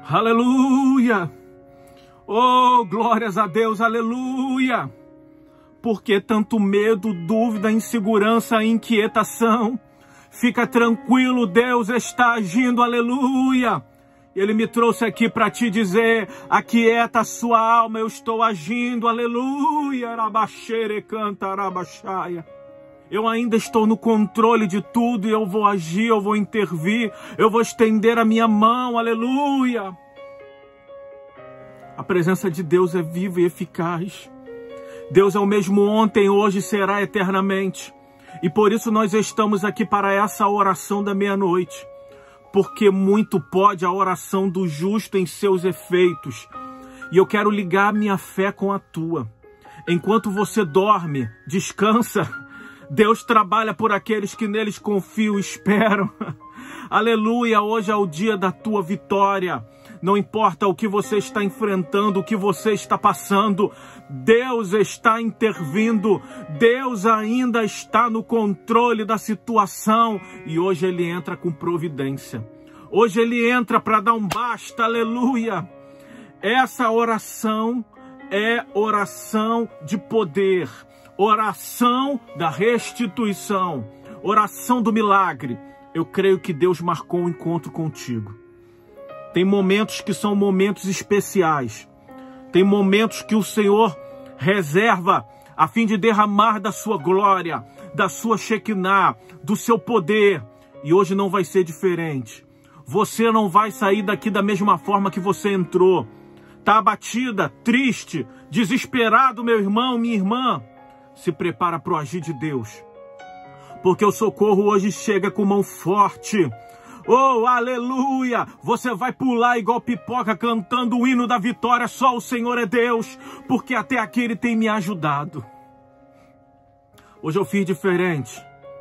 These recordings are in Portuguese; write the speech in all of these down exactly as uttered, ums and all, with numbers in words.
Aleluia! Oh, glórias a Deus, aleluia! Por que tanto medo, dúvida, insegurança, inquietação? Fica tranquilo, Deus está agindo, aleluia! Ele me trouxe aqui para te dizer, aquieta a sua alma, eu estou agindo, aleluia! Arabaxere canta, arabaxaia. Eu ainda estou no controle de tudo e eu vou agir, eu vou intervir, eu vou estender a minha mão, aleluia! A presença de Deus é viva e eficaz. Deus é o mesmo ontem, hoje e será eternamente. E por isso nós estamos aqui para essa oração da meia-noite. Porque muito pode a oração do justo em seus efeitos. E eu quero ligar minha fé com a tua. Enquanto você dorme, descansa, Deus trabalha por aqueles que neles confiam e esperam. Aleluia, hoje é o dia da tua vitória. Não importa o que você está enfrentando, o que você está passando, Deus está intervindo, Deus ainda está no controle da situação e hoje Ele entra com providência. Hoje Ele entra para dar um basta, aleluia. Essa oração é oração de poder, oração da restituição, oração do milagre. Eu creio que Deus marcou um encontro contigo. Tem momentos que são momentos especiais. Tem momentos que o Senhor reserva a fim de derramar da sua glória, da sua Shekinah, do seu poder. E hoje não vai ser diferente. Você não vai sair daqui da mesma forma que você entrou. Tá abatida, triste, desesperado, meu irmão, minha irmã. Se prepara para o agir de Deus. Porque o socorro hoje chega com mão forte. Oh, aleluia! Você vai pular igual pipoca cantando o hino da vitória. Só o Senhor é Deus, porque até aqui Ele tem me ajudado. Hoje eu fiz diferente.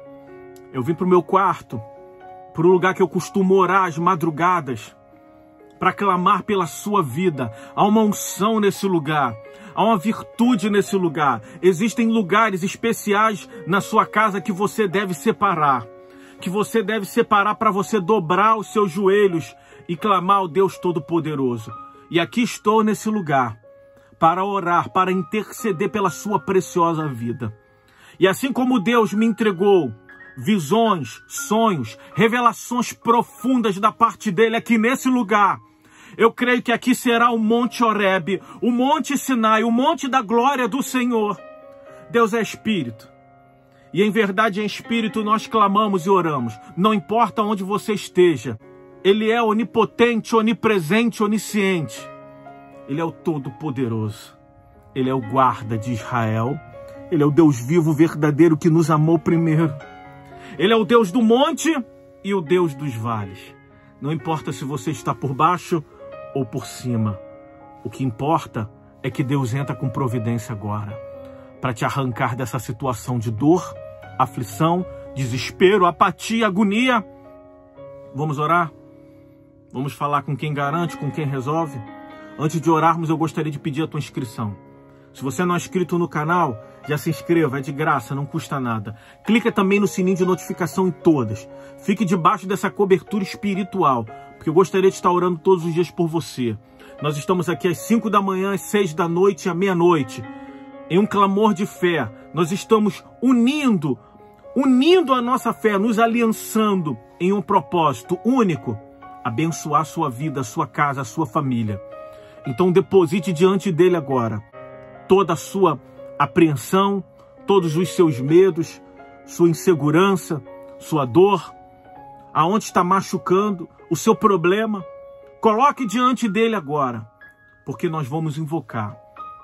Eu vim para o meu quarto, para o lugar que eu costumo orar às madrugadas, para clamar pela sua vida. Há uma unção nesse lugar. Há uma virtude nesse lugar. Existem lugares especiais na sua casa que você deve separar. Que você deve separar para você dobrar os seus joelhos e clamar ao Deus Todo-Poderoso. E aqui estou nesse lugar para orar, para interceder pela sua preciosa vida. E assim como Deus me entregou visões, sonhos, revelações profundas da parte dele aqui nesse lugar, eu creio que aqui será o Monte Horebe, o Monte Sinai, o Monte da glória do Senhor. Deus é Espírito. E em verdade, em Espírito, nós clamamos e oramos. Não importa onde você esteja. Ele é onipotente, onipresente, onisciente. Ele é o Todo-Poderoso. Ele é o guarda de Israel. Ele é o Deus vivo, verdadeiro, que nos amou primeiro. Ele é o Deus do monte e o Deus dos vales. Não importa se você está por baixo ou por cima. O que importa é que Deus entra com providência agora, para te arrancar dessa situação de dor, aflição, desespero, apatia, agonia. Vamos orar? Vamos falar com quem garante, com quem resolve? Antes de orarmos, eu gostaria de pedir a tua inscrição. Se você não é inscrito no canal, já se inscreva, é de graça, não custa nada. Clica também no sininho de notificação em todas. Fique debaixo dessa cobertura espiritual, porque eu gostaria de estar orando todos os dias por você. Nós estamos aqui às cinco da manhã, às seis da noite e à meia-noite. Em um clamor de fé, nós estamos unindo, unindo a nossa fé, nos aliançando em um propósito único, abençoar a sua vida, a sua casa, a sua família. Então deposite diante dele agora toda a sua apreensão, todos os seus medos, sua insegurança, sua dor, aonde está machucando, o seu problema. Coloque diante dele agora, porque nós vamos invocar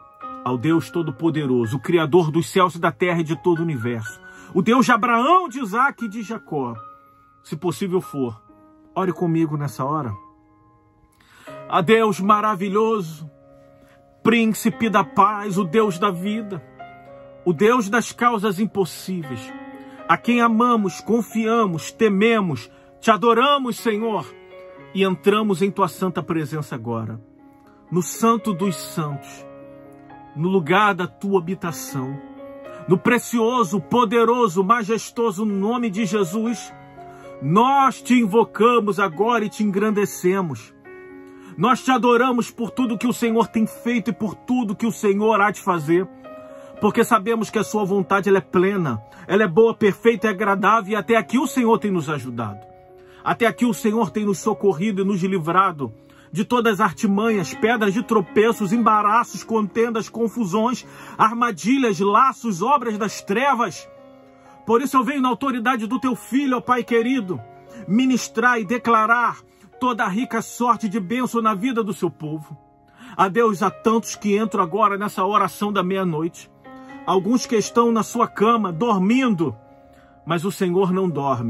ao Deus Todo-Poderoso, o Criador dos céus e da terra e de todo o universo. O Deus de Abraão, de Isaac e de Jacó. Se possível for, ore comigo nessa hora. A Deus maravilhoso, Príncipe da paz, o Deus da vida, o Deus das causas impossíveis, a quem amamos, confiamos, tememos, te adoramos, Senhor, e entramos em tua santa presença agora, no santo dos santos, no lugar da tua habitação, no precioso, poderoso, majestoso nome de Jesus. Nós te invocamos agora e te engrandecemos. Nós te adoramos por tudo que o Senhor tem feito e por tudo que o Senhor há de fazer. Porque sabemos que a sua vontade ela é plena, ela é boa, perfeita e agradável, e até aqui o Senhor tem nos ajudado. Até aqui o Senhor tem nos socorrido e nos livrado de todas as artimanhas, pedras de tropeços, embaraços, contendas, confusões, armadilhas, laços, obras das trevas. Por isso eu venho na autoridade do teu Filho, ó Pai querido, ministrar e declarar toda a rica sorte de bênção na vida do seu povo. A Deus, a tantos que entram agora nessa oração da meia-noite. Alguns que estão na sua cama, dormindo, mas o Senhor não dorme.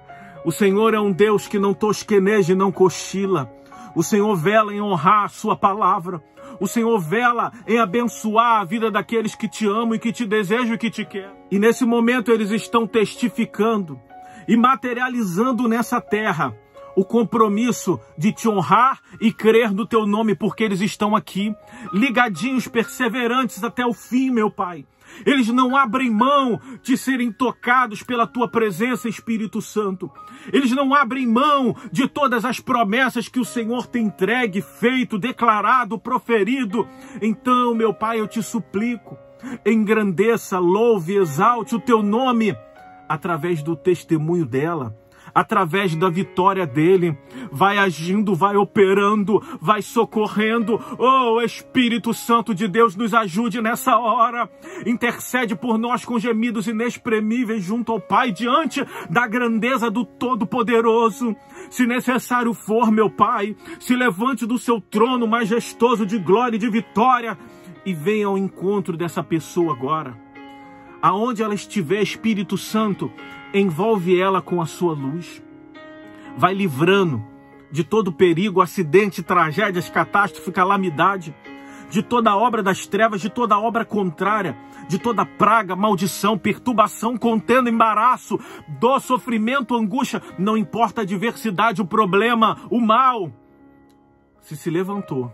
O Senhor é um Deus que não tosqueneja e não cochila. O Senhor vela em honrar a sua palavra. O Senhor vela em abençoar a vida daqueles que te amam e que te desejam e que te querem. E nesse momento eles estão testificando e materializando nessa terra o compromisso de te honrar e crer no teu nome, porque eles estão aqui, ligadinhos, perseverantes até o fim, meu Pai. Eles não abrem mão de serem tocados pela tua presença, Espírito Santo. Eles não abrem mão de todas as promessas que o Senhor tem entregue, feito, declarado, proferido. Então, meu Pai, eu te suplico, engrandeça, louve, exalte o teu nome através do testemunho dela, através da vitória dele. Vai agindo, vai operando, vai socorrendo. Oh, Espírito Santo de Deus, nos ajude nessa hora. Intercede por nós com gemidos inexprimíveis junto ao Pai, diante da grandeza do Todo-Poderoso. Se necessário for, meu Pai, se levante do seu trono majestoso de glória e de vitória e venha ao encontro dessa pessoa agora. Aonde ela estiver, Espírito Santo, envolve ela com a sua luz. Vai livrando de todo perigo, acidente, tragédias, catástrofe, calamidade, de toda obra das trevas, de toda obra contrária, de toda praga, maldição, perturbação, contenda, embaraço, dor, sofrimento, angústia. Não importa a adversidade, o problema, o mal. Se se levantou,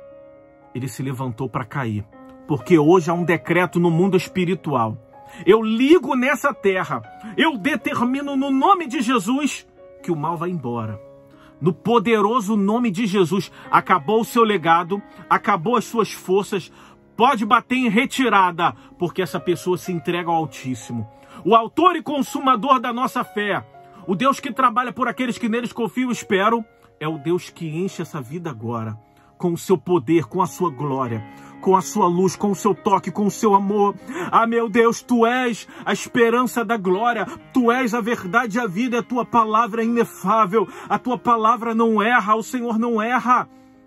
ele se levantou para cair. Porque hoje há um decreto no mundo espiritual. Eu ligo nessa terra, eu determino no nome de Jesus que o mal vai embora. No poderoso nome de Jesus, acabou o seu legado, acabou as suas forças, pode bater em retirada, porque essa pessoa se entrega ao Altíssimo. O autor e consumador da nossa fé, o Deus que trabalha por aqueles que neles confiam e esperam, é o Deus que enche essa vida agora, com o seu poder, com a sua glória, com a sua luz, com o seu toque, com o seu amor. Ah, meu Deus, Tu és a esperança da glória, Tu és a verdade e a vida, a Tua palavra é inefável, a Tua palavra não erra, o Senhor não erra.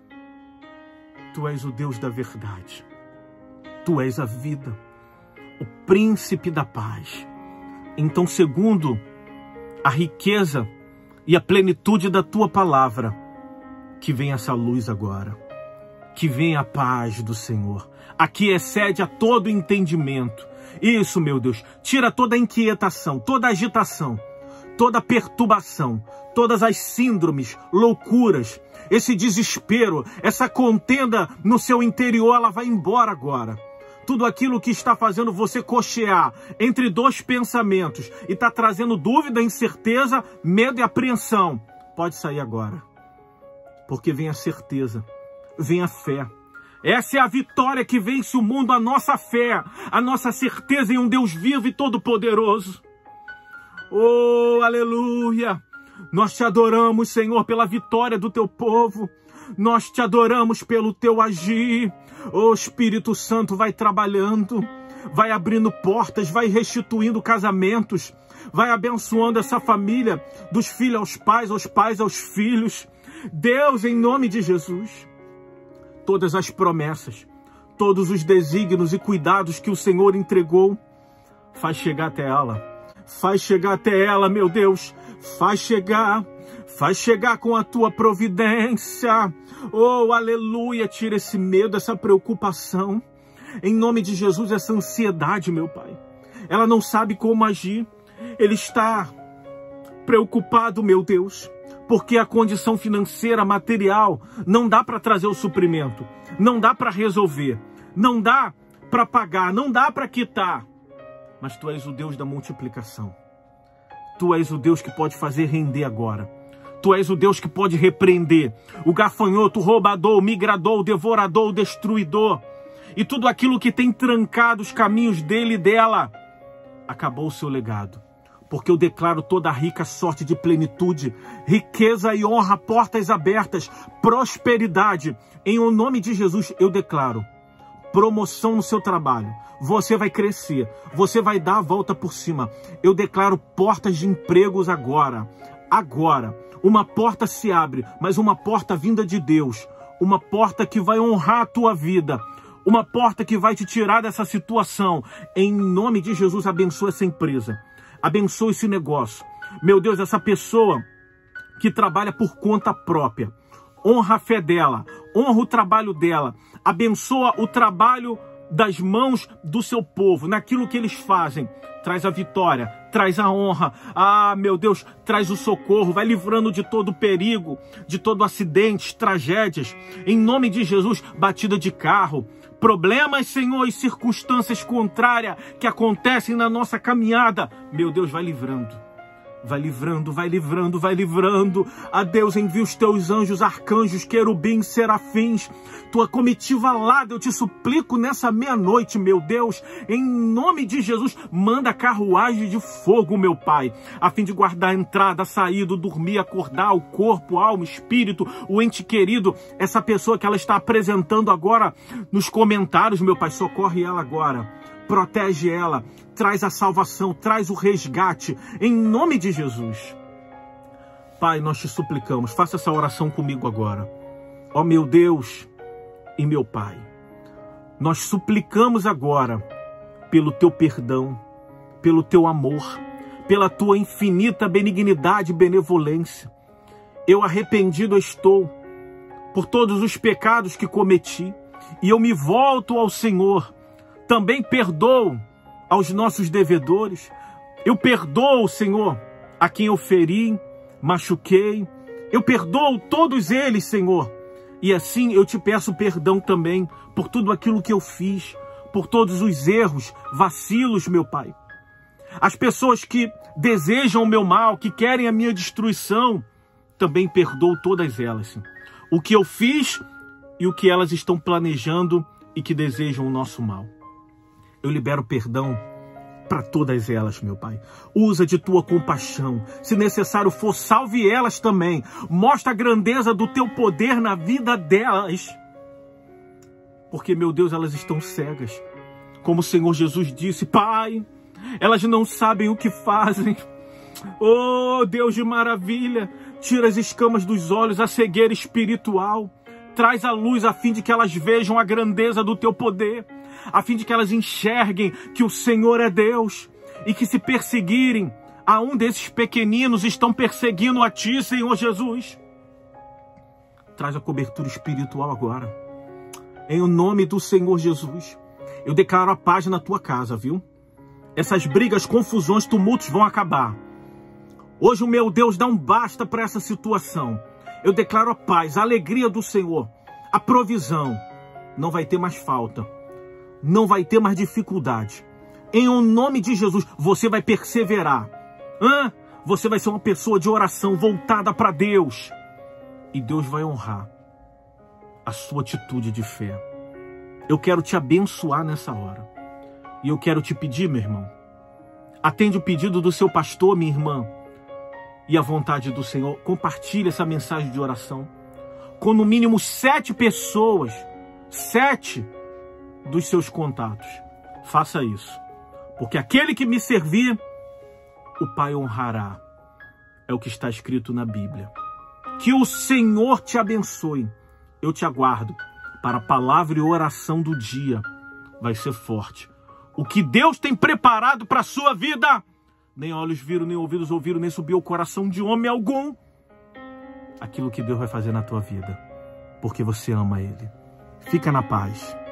Tu és o Deus da verdade, Tu és a vida, o príncipe da paz. Então, segundo a riqueza e a plenitude da Tua palavra, que venha essa luz agora. Que venha a paz do Senhor, a que excede a todo entendimento. Isso, meu Deus, tira toda a inquietação, toda a agitação, toda a perturbação, todas as síndromes, loucuras, esse desespero, essa contenda no seu interior, ela vai embora agora. Tudo aquilo que está fazendo você cochear entre dois pensamentos e está trazendo dúvida, incerteza, medo e apreensão, pode sair agora. Porque vem a certeza. Vem a fé. Essa é a vitória que vence o mundo, a nossa fé, a nossa certeza em um Deus vivo e todo-poderoso. Oh, aleluia! Nós te adoramos, Senhor, pela vitória do teu povo. Nós te adoramos pelo teu agir. Oh, Espírito Santo, vai trabalhando, vai abrindo portas, vai restituindo casamentos, vai abençoando essa família, dos filhos aos pais, aos pais aos filhos. Deus, em nome de Jesus, todas as promessas, todos os desígnios e cuidados que o Senhor entregou, faz chegar até ela. Faz chegar até ela, meu Deus. Faz chegar. Faz chegar com a tua providência. Oh, aleluia. Tira esse medo, essa preocupação. Em nome de Jesus, essa ansiedade, meu Pai. Ela não sabe como agir. Ele está preocupado, meu Deus. Porque a condição financeira, material, não dá para trazer o suprimento, não dá para resolver, não dá para pagar, não dá para quitar. Mas Tu és o Deus da multiplicação. Tu és o Deus que pode fazer render agora. Tu és o Deus que pode repreender o gafanhoto, o roubador, o migrador, o devorador, o destruidor. E tudo aquilo que tem trancado os caminhos dele e dela. Acabou o seu legado. Porque eu declaro toda a rica sorte de plenitude, riqueza e honra, portas abertas, prosperidade. Em o nome de Jesus eu declaro promoção no seu trabalho. Você vai crescer, você vai dar a volta por cima. Eu declaro portas de empregos agora. Agora, uma porta se abre, mas uma porta vinda de Deus. Uma porta que vai honrar a tua vida. Uma porta que vai te tirar dessa situação. Em nome de Jesus, abençoa essa empresa. Abençoa esse negócio. Meu Deus, essa pessoa que trabalha por conta própria. Honra a fé dela. Honra o trabalho dela. Abençoa o trabalho das mãos do seu povo, naquilo que eles fazem. Traz a vitória, traz a honra. Ah, meu Deus, traz o socorro. Vai livrando de todo perigo, de todo acidente, tragédias. Em nome de Jesus, batida de carro. Problemas, Senhor, e circunstâncias contrárias que acontecem na nossa caminhada. Meu Deus, vai livrando. Vai livrando, vai livrando, vai livrando. A Deus, envia os teus anjos, arcanjos, querubins, serafins. Tua comitiva lá, eu te suplico nessa meia-noite, meu Deus. Em nome de Jesus, manda carruagem de fogo, meu Pai. A fim de guardar a entrada, a saída, o dormir, acordar, o corpo, a alma, espírito, o ente querido. Essa pessoa que ela está apresentando agora nos comentários, meu Pai, socorre ela agora. Protege ela, traz a salvação, traz o resgate, em nome de Jesus. Pai, nós te suplicamos, faça essa oração comigo agora. Ó meu Deus e meu Pai, nós suplicamos agora pelo teu perdão, pelo teu amor, pela tua infinita benignidade e benevolência. Eu arrependido estou por todos os pecados que cometi e eu me volto ao Senhor. Também perdoo aos nossos devedores. Eu perdoo, Senhor, a quem eu feri, machuquei. Eu perdoo todos eles, Senhor. E assim eu te peço perdão também por tudo aquilo que eu fiz, por todos os erros, vacilos, meu Pai. As pessoas que desejam o meu mal, que querem a minha destruição, também perdoo todas elas. Senhor. O que eu fiz e o que elas estão planejando e que desejam o nosso mal. Eu libero perdão para todas elas, meu Pai. Usa de tua compaixão. Se necessário for, salve elas também. Mostra a grandeza do teu poder na vida delas. Porque, meu Deus, elas estão cegas. Como o Senhor Jesus disse, Pai, elas não sabem o que fazem. Oh, Deus de maravilha, tira as escamas dos olhos, a cegueira espiritual. Traz a luz a fim de que elas vejam a grandeza do teu poder. A fim de que elas enxerguem que o Senhor é Deus e que se perseguirem a um desses pequeninos, estão perseguindo a ti, Senhor Jesus. Traz a cobertura espiritual agora. Em o nome do Senhor Jesus, eu declaro a paz na tua casa, viu? Essas brigas, confusões, tumultos vão acabar. Hoje o meu Deus dá um basta para essa situação. Eu declaro a paz, a alegria do Senhor, a provisão. Não vai ter mais falta. Não vai ter mais dificuldade. Em o nome de Jesus, você vai perseverar. Hã? Você vai ser uma pessoa de oração voltada para Deus. E Deus vai honrar a sua atitude de fé. Eu quero te abençoar nessa hora. E eu quero te pedir, meu irmão, atende o pedido do seu pastor, minha irmã, e a vontade do Senhor. Compartilhe essa mensagem de oração com no mínimo sete pessoas. Sete dos seus contatos. Faça isso. Porque aquele que me servir, o Pai honrará. É o que está escrito na Bíblia. Que o Senhor te abençoe. Eu te aguardo para a palavra e oração do dia. Vai ser forte. O que Deus tem preparado para a sua vida, nem olhos viram, nem ouvidos ouviram, nem subiu ao coração de homem algum. Aquilo que Deus vai fazer na tua vida. Porque você ama Ele. Fica na paz.